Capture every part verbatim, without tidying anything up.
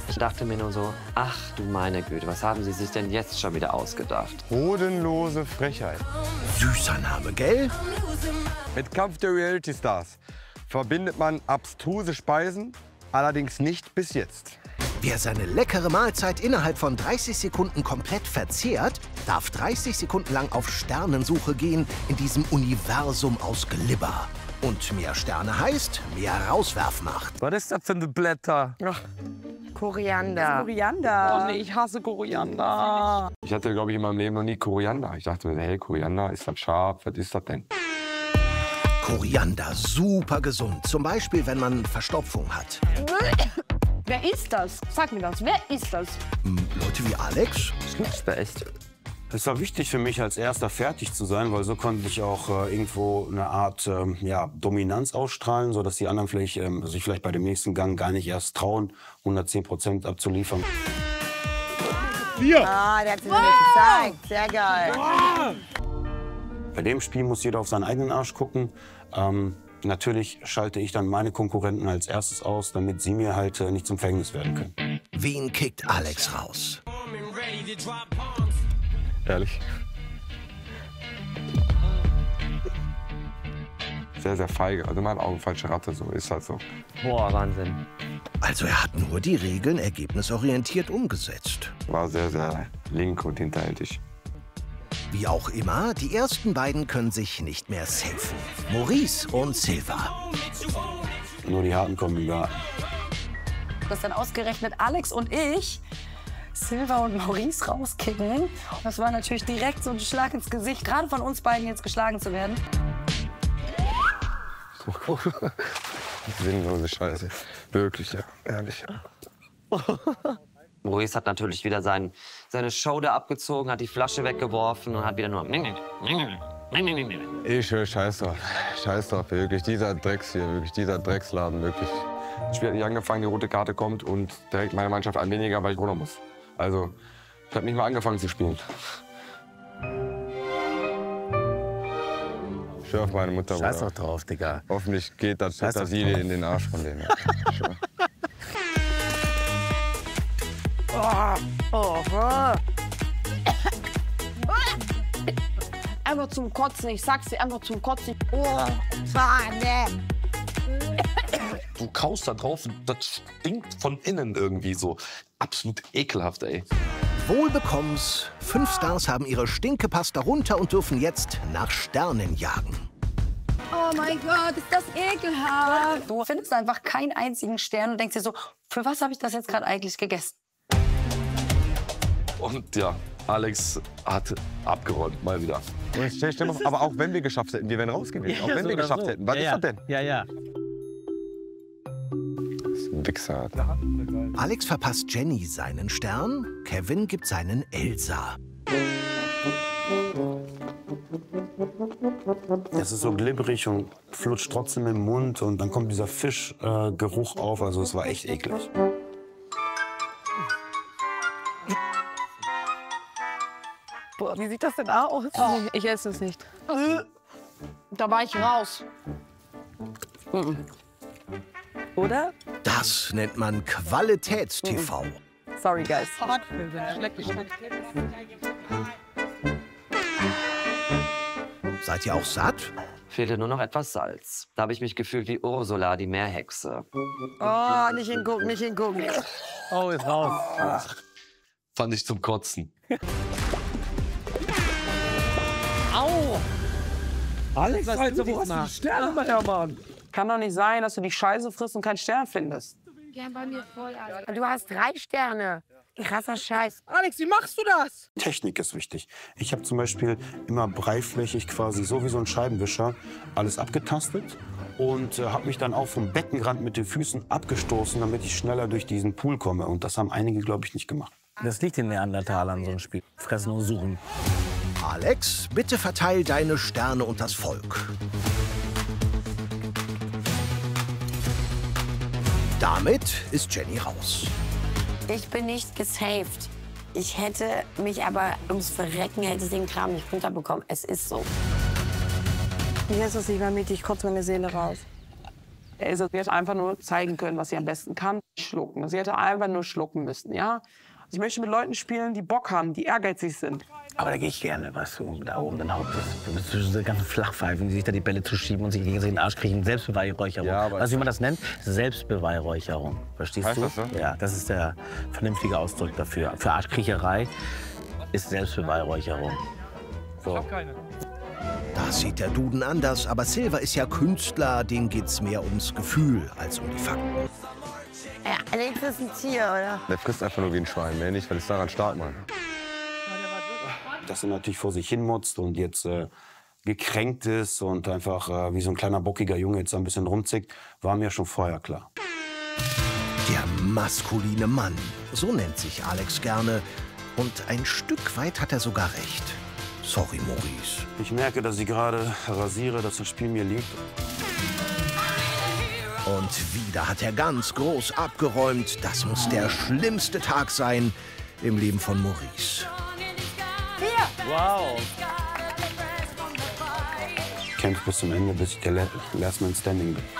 Ich dachte mir nur so, ach du meine Güte, was haben Sie sich denn jetzt schon wieder ausgedacht? Bodenlose Frechheit. Süßer Name, gell? Mit Kampf der Reality Stars verbindet man abstruse Speisen, allerdings nicht bis jetzt. Wer seine leckere Mahlzeit innerhalb von dreißig Sekunden komplett verzehrt, darf dreißig Sekunden lang auf Sternensuche gehen in diesem Universum aus Glibber. Und mehr Sterne heißt mehr Rauswerfmacht. Was ist das für eine Blätter? Ach, Koriander. Koriander. Oh nee, ich hasse Koriander. Ich hatte, glaube ich, in meinem Leben noch nie Koriander. Ich dachte mir, hey, Koriander, ist das scharf? Was ist das denn? Koriander, super gesund. Zum Beispiel, wenn man Verstopfung hat. Wer ist das? Sag mir das. Wer ist das? Hm, Leute wie Alex? Das gibt's da echt. Es war wichtig für mich, als Erster fertig zu sein, weil so konnte ich auch äh, irgendwo eine Art ähm, ja, Dominanz ausstrahlen, sodass die anderen vielleicht, ähm, sich vielleicht bei dem nächsten Gang gar nicht erst trauen, hundertzehn Prozent abzuliefern. Vier. Ah, der hat sich wow. gezeigt. Sehr geil. Wow. Bei dem Spiel muss jeder auf seinen eigenen Arsch gucken. Ähm, natürlich schalte ich dann meine Konkurrenten als erstes aus, damit sie mir halt äh, nicht zum Verhängnis werden können. Wen kickt Alex raus? Ehrlich. Sehr, sehr feige. Also in meinen Augen falsche Ratte, so ist halt so. Boah, Wahnsinn. Also er hat nur die Regeln ergebnisorientiert umgesetzt. War sehr, sehr link und hinterhältig. Wie auch immer, die ersten beiden können sich nicht mehr safen. Maurice und Silva. Nur die Harten kommen über. Dass dann ausgerechnet Alex und ich Silva und Maurice rauskicken. Das war natürlich direkt so ein Schlag ins Gesicht, gerade von uns beiden jetzt geschlagen zu werden. Sinnlose Scheiße. Wirklich, ja. Ehrlich. Maurice hat natürlich wieder sein, seine Show da abgezogen, hat die Flasche weggeworfen und hat wieder nur... Ich höre Scheiß drauf. Scheiß drauf, wirklich. Dieser Drecks hier, wirklich. Dieser Drecksladen, wirklich. Das Spiel hat nicht angefangen, die rote Karte kommt und direkt meine Mannschaft ein weniger, weil ich runter muss. Also, ich habe nicht mal angefangen zu spielen. Ich höre auf meine Mutter. Scheiß doch drauf, Digga. Hoffentlich geht das Petersilie in den Arsch von denen. Oh, oh, oh. Einfach zum Kotzen, ich sag's dir, einfach zum Kotzen. Oh, Fahne. Du kaust da drauf und das stinkt von innen irgendwie so. Absolut ekelhaft, ey. Wohlbekommens. Fünf Stars haben ihre Stinkepasta runter und dürfen jetzt nach Sternen jagen. Oh mein Gott, ist das ekelhaft. Du findest einfach keinen einzigen Stern und denkst dir so, für was habe ich das jetzt gerade eigentlich gegessen? Und ja, Alex hat abgeräumt, mal wieder. Stell, stell mal, aber auch wenn wir geschafft hätten, wir wären rausgewesen. Ja, auch wenn so wir geschafft so. hätten. Was ja, ist das denn? Ja, ja. Das ist ein Wichser. Alex verpasst Jenny seinen Stern, Kevin gibt seinen Elsa. Es ist so glibberig und flutscht trotzdem im Mund und dann kommt dieser Fischgeruch äh, auf. Also es war echt eklig. Boah, wie sieht das denn aus? Oh, ich esse es nicht. Da war ich raus. Oder? Das nennt man Qualitäts-T V. Sorry, guys. Seid ihr auch satt? Fehlte nur noch etwas Salz. Da habe ich mich gefühlt wie Ursula, die Meerhexe. Oh, nicht hingucken, nicht hingucken. Oh, ist raus. Ach. Fand ich zum Kotzen. Au! Alex, Alter, wo hast du die Sterne her, Mann? Kann doch nicht sein, dass du die Scheiße frisst und keinen Stern findest. Ja, bei mir voll, Alter. Du hast drei Sterne. Krasser Scheiß. Alex, wie machst du das? Technik ist wichtig. Ich habe zum Beispiel immer breitflächig quasi so wie so ein Scheibenwischer alles abgetastet und äh, habe mich dann auch vom Beckenrand mit den Füßen abgestoßen, damit ich schneller durch diesen Pool komme. Und das haben einige, glaube ich, nicht gemacht. Das liegt den Neandertalern, so ein Spiel. Fressen und suchen. Alex, bitte verteil deine Sterne und das Volk. Damit ist Jenny raus. Ich bin nicht gesaved. Ich hätte mich aber ums Verrecken hätte ich den Kram nicht runterbekommen. Es ist so. Ich esse es nicht mehr mit, ich kotze meine Seele raus. Also, sie hätte einfach nur zeigen können, was sie am besten kann. Schlucken. Sie hätte einfach nur schlucken müssen, ja. Also ich möchte mit Leuten spielen, die Bock haben, die ehrgeizig sind. Aber da gehe ich gerne, weißt du, da oben dann Haupt ist. Zwischen diese ganzen Flachpfeifen, die sich da die Bälle zu schieben und sich gegen den Arsch kriegen. Selbstbeweihräucherung. Ja, aber weißt du, wie man das nennt? Selbstbeweihräucherung. Verstehst heißt du? das so? Ja, das ist der vernünftige Ausdruck dafür. Für Arschkriecherei ist Selbstbeweihräucherung. So. Ich hab keine. Das sieht der Duden anders, aber Silva ist ja Künstler, dem geht's mehr ums Gefühl als um die Fakten. Ja, Alex ist ein Tier, oder? Der frisst einfach nur wie ein Schwein, mehr nicht, weil es daran stark macht. Dass er natürlich vor sich hinmotzt und jetzt äh, gekränkt ist und einfach äh, wie so ein kleiner bockiger Junge jetzt ein bisschen rumzickt, war mir schon vorher klar. Der maskuline Mann, so nennt sich Alex gerne. Und ein Stück weit hat er sogar recht. Sorry, Maurice. Ich merke, dass ich gerade rasiere, dass das Spiel mir liegt. Und wieder hat er ganz groß abgeräumt. Das muss der schlimmste Tag sein im Leben von Maurice. Wow. Ich kämpfe bis zum Ende, bis ich der Last Man Standing bin.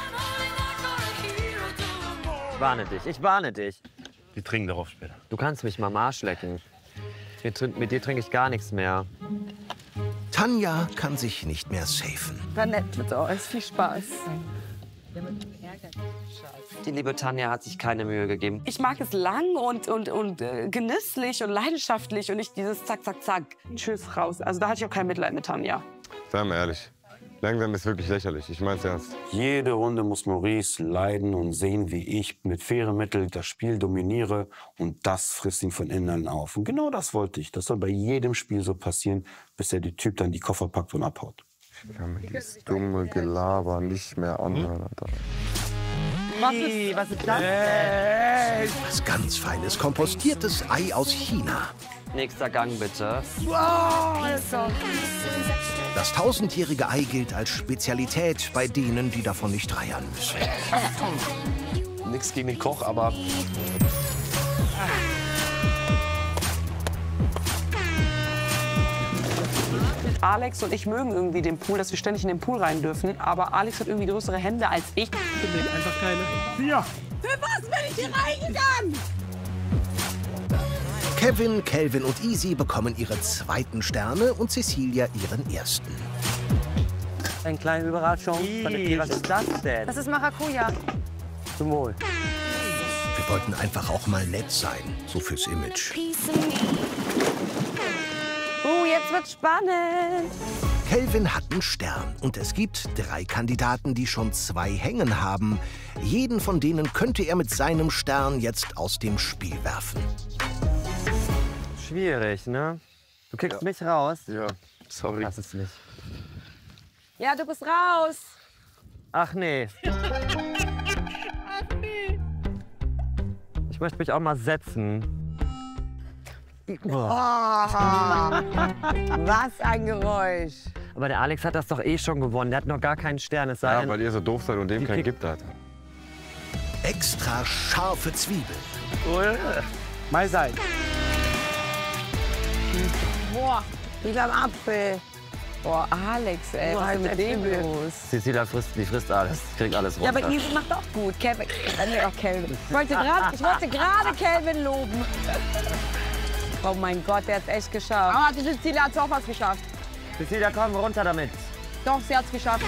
Ich warne dich, ich warne dich. Wir trinken darauf später. Du kannst mich mal am Arsch lecken. Mit, mit dir trinke ich gar nichts mehr. Tanja kann sich nicht mehr safen. War nett mit euch. Viel Spaß. Die liebe Tanja hat sich keine Mühe gegeben. Ich mag es lang und, und, und äh, genüsslich und leidenschaftlich und nicht dieses Zack, Zack, Zack. Tschüss, raus. Also da hatte ich auch kein Mitleid mit Tanja. Seien wir ehrlich. Langsam ist wirklich lächerlich. Ich mein's ernst. Jede Runde muss Maurice leiden und sehen, wie ich mit fairen Mitteln das Spiel dominiere. Und das frisst ihn von innen auf. Und genau das wollte ich. Das soll bei jedem Spiel so passieren, bis der Typ dann die Koffer packt und abhaut. Ich kann mir dieses dumme Gelaber nicht mehr anhören, Alter. Was ist, was ist das? Was ganz Feines, kompostiertes Ei aus China. Nächster Gang bitte. Das tausendjährige Ei gilt als Spezialität bei denen, die davon nicht reiern müssen. Nichts gegen den Koch, aber Alex und ich mögen irgendwie den Pool, dass wir ständig in den Pool rein dürfen. Aber Alex hat irgendwie größere Hände als ich. Einfach keine. Vier. Für was bin ich hier reingegangen? Kevin, Kelvin und Easy bekommen ihre zweiten Sterne und Cecilia ihren ersten. Eine kleine Überraschung. Von der was ist das denn? Das ist Maracuja. Zum Wohl. Wir wollten einfach auch mal nett sein, so fürs Image. Uh, jetzt wird's spannend. Kelvin hat einen Stern und es gibt drei Kandidaten, die schon zwei hängen haben. Jeden von denen könnte er mit seinem Stern jetzt aus dem Spiel werfen. Schwierig, ne? Du kickst mich raus. Ja, sorry. Lass es nicht. Ja, du bist raus. Ach nee. Ich möchte mich auch mal setzen. Oh, was ein Geräusch. Aber der Alex hat das doch eh schon gewonnen. Der hat noch gar keinen Stern. Es sei Ja, denn, weil ihr so doof seid und dem keinen gibt hat. Extra scharfe Zwiebeln. Mal sein. Boah, wie beim Apfel. Boah, Alex, ey, was ist mit dem los? Cecilia frisst, die frisst alles. Kriegt alles Ja, runter. aber Easy macht auch gut. Kevin, äh, nee, auch Kelvin. Ich wollte gerade ich wollte gerade Kelvin loben. Oh mein Gott, der hat's echt geschafft. Aber die Cecilia hat auch was geschafft. Cecilia, komm runter damit. Doch, sie hat's geschafft.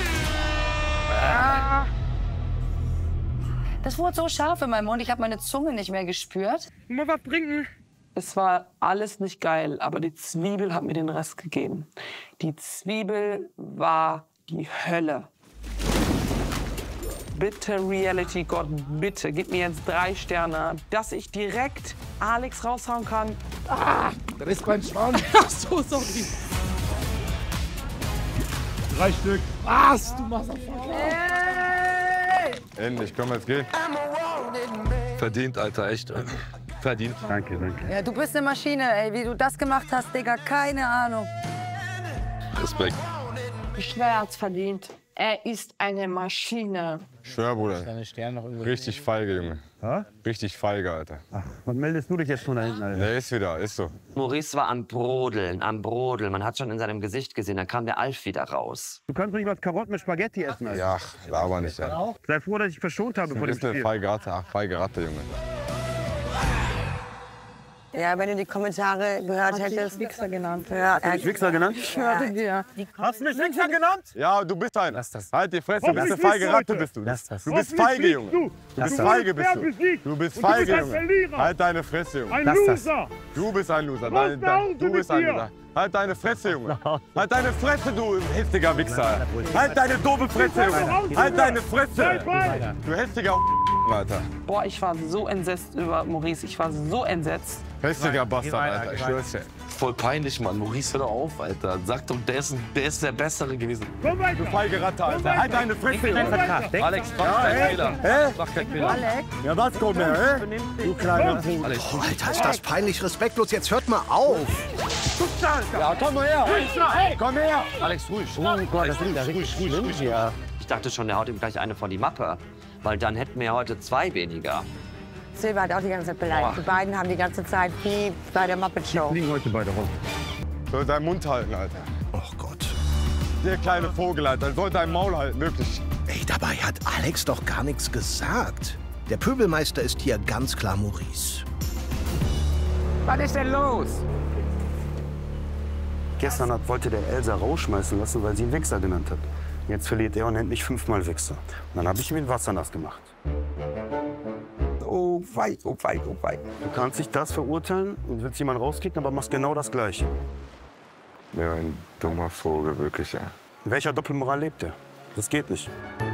Das wurde so scharf in meinem Mund, ich habe meine Zunge nicht mehr gespürt. Mal was trinken. Es war alles nicht geil, aber die Zwiebel hat mir den Rest gegeben. Die Zwiebel war die Hölle. Bitte, Reality Gott, bitte, gib mir jetzt drei Sterne, dass ich direkt Alex raushauen kann. Ah, das ist mein Schwan. Ach so, sorry. Drei Stück. Was? Du machst auf Hey! Endlich, komm, jetzt gehen. verdient, Alter, echt. Verdient. Danke, danke. Ja, du bist eine Maschine, ey. Wie du das gemacht hast, Digga, keine Ahnung. Respekt. Schwer hat's verdient. Er ist eine Maschine. Ich schwör, Bruder. Deine Sterne noch irgendwo. Richtig feige, Junge. Ha? Richtig feige, Alter. Ach, was meldest du dich jetzt von da hinten, Alter? Der ist wieder, ist so. Maurice war am Brodeln, am Brodeln. Man hat schon in seinem Gesicht gesehen, dann kam der Alf wieder raus. Du kannst doch nicht was Karotten mit Spaghetti essen, Alter. Ja, laber nicht, ey. Sei froh, dass ich verschont habe Du vor dem bist eine Spiel. feige Ratte, ach, feige Ratte, Junge. Ja, wenn du die Kommentare gehört Hat dich hättest. Wichser genannt. Ja, Hast du mich Wichser genannt? Ich hörte dir. Hast du mich Wichser genannt? Ja, du bist ein. Lass das. Halt die Fresse, du bist eine feige Ratte, bist du. Lass das. Du bist feige, Junge. Du bist feige, bist du. Du bist feige, Junge. Halt deine Fresse, Junge. Lass das. Du bist ein Loser. Nein, nein, du bist ein Loser. Halt deine Fresse, Junge. Halt deine Fresse, du hässiger Wichser. Halt deine doofe Fresse, Junge. Halt deine Fresse. Du hässiger Alter. Boah, ich war so entsetzt über Maurice. Ich war so entsetzt. Hässiger Bastard, Alter. Ich schwör's dir. Voll peinlich, Mann. Maurice, hör doch auf, Alter. Sag doch, der ist, der ist der Bessere gewesen. Du feige Ratte, Alter. Halt deine Fresse, Junge. Alex, mach keinen Fehler. Hä? Mach keinen Fehler. Alex, Ja, was kommt mehr, hä? Du kleiner Alex, Oh, Alter, ist das peinlich respektlos. Jetzt hört mal auf. Ja, komm mal her. Komm her. Alex, ruhig. Oh Gott, das ist richtig schlimm hier. Ich dachte schon, der haut ihm gleich eine vor die Mappe. Weil dann hätten wir heute zwei weniger. Silva hat auch die ganze Zeit beleidigt. Die beiden haben die ganze Zeit wie bei der Muppet Show. Liegen heute beide rum. Soll deinen Mund halten, Alter. Oh Gott. Der kleine Vogel, Alter. Soll dein Maul halten, wirklich. Ey, dabei hat Alex doch gar nichts gesagt. Der Pöbelmeister ist hier ganz klar Maurice. Was ist denn los? Gestern hat, wollte der Elsa rausschmeißen lassen, weil sie ihn Wichser genannt hat. Jetzt verliert er und nennt mich fünfmal Wichser. Und dann habe ich ihm den Wasser nass gemacht. Oh wei, oh wei, oh wei. Du kannst dich das verurteilen und willst jemanden rauskicken, aber machst genau das Gleiche. Ja, ein dummer Vogel, wirklich, ja. In welcher Doppelmoral lebt er? Das geht nicht.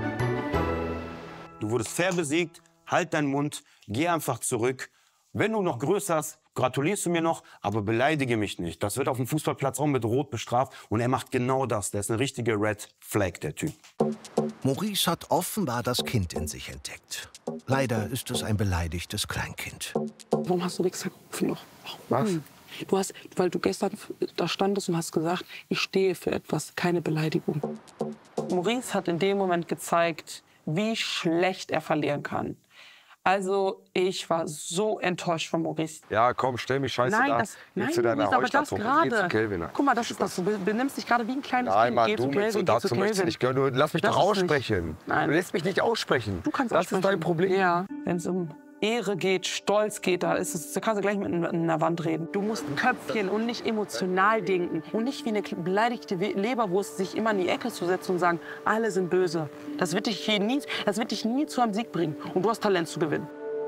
Du wurdest fair besiegt, halt deinen Mund, geh einfach zurück. Wenn du noch größer hast, gratulierst du mir noch, aber beleidige mich nicht. Das wird auf dem Fußballplatz auch mit Rot bestraft und er macht genau das. Der ist eine richtige Red Flag, der Typ. Maurice hat offenbar das Kind in sich entdeckt. Leider ist es ein beleidigtes Kleinkind. Warum hast du Wichser gerufen noch? Was? Du hast, weil du gestern da standest und hast gesagt, ich stehe für etwas, keine Beleidigung. Maurice hat in dem Moment gezeigt, wie schlecht er verlieren kann. Also ich war so enttäuscht von Maurice. Ja, komm, stell mich scheiße Nein, da. das, nein, Geh zu deiner Maurice, aber das Heuschnupfen. Geh zu gerade. Kelvin. Guck mal, das ist das. Du benimmst dich gerade wie ein kleines Nein, Kind. Mann, Geh du zu mit so Kelvin, geh dazu zu möchtest du Kelvin. nicht gehören. Du lass mich Das doch ist nicht- aussprechen. Nein. Du lässt mich nicht aussprechen. Du kannst Das aussprechen. ist dein Problem. Ja, wenn es um Ehre geht, Stolz geht, da, ist es, da kannst du gleich mit einer Wand reden. Du musst Köpfchen und nicht emotional denken. Und nicht wie eine beleidigte Leberwurst sich immer in die Ecke zu setzen und sagen, alle sind böse. Das wird dich, hier nie, das wird dich nie zu einem Sieg bringen. Und du hast Talent zu gewinnen.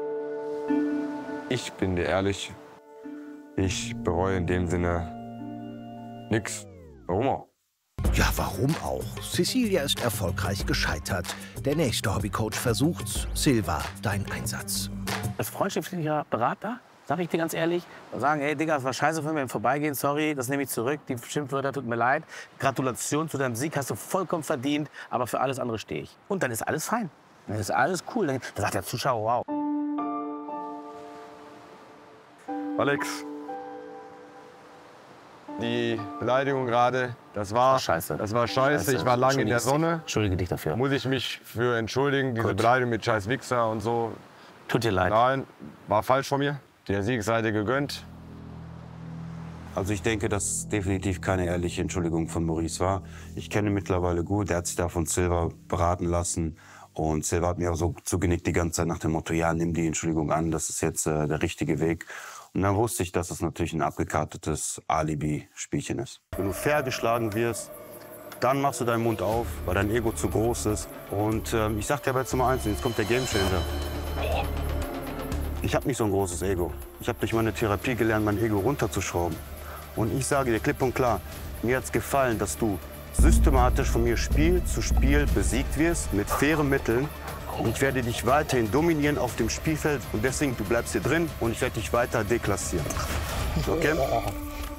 Ich bin dir ehrlich, ich bereue in dem Sinne nix. Warum auch? Ja, warum auch? Cecilia ist erfolgreich gescheitert. Der nächste Hobbycoach versucht's. Silva, dein Einsatz. Als freundschaftlicher Berater, sag ich dir ganz ehrlich, sagen, hey Digga, das war scheiße von mir im Vorbeigehen, sorry, das nehme ich zurück, die Schimpfwörter, tut mir leid. Gratulation zu deinem Sieg, hast du vollkommen verdient, aber für alles andere stehe ich. Und dann ist alles fein. Dann ist alles cool. Dann sagt der Zuschauer, wow. Alex, die Beleidigung gerade, das war scheiße. Das war scheiße. Scheiße. Ich war lange in der Sonne. Entschuldige dich dafür. Muss ich mich für entschuldigen, diese Gut. Beleidigung mit scheiß Wichser und so. Tut dir leid. Nein, war falsch von mir. Der Sieg sei dir gegönnt. Also ich denke, dass es definitiv keine ehrliche Entschuldigung von Maurice war. Ich kenne ihn mittlerweile gut. Er hat sich da von Silva beraten lassen. Und Silva hat mir auch so zugenickt die ganze Zeit nach dem Motto, ja, nimm die Entschuldigung an, das ist jetzt äh, der richtige Weg. Und dann wusste ich, dass es natürlich ein abgekartetes Alibi-Spielchen ist. Wenn du fair geschlagen wirst, dann machst du deinen Mund auf, weil dein Ego zu groß ist. Und ähm, ich sag dir aber jetzt Nummer eins, jetzt kommt der Gamechanger. Ich habe nicht so ein großes Ego. Ich habe durch meine Therapie gelernt, mein Ego runterzuschrauben. Und ich sage dir klipp und klar, mir hat's gefallen, dass du systematisch von mir Spiel zu Spiel besiegt wirst, mit fairen Mitteln. Und ich werde dich weiterhin dominieren auf dem Spielfeld. Und deswegen, du bleibst hier drin und ich werde dich weiter deklassieren. Okay?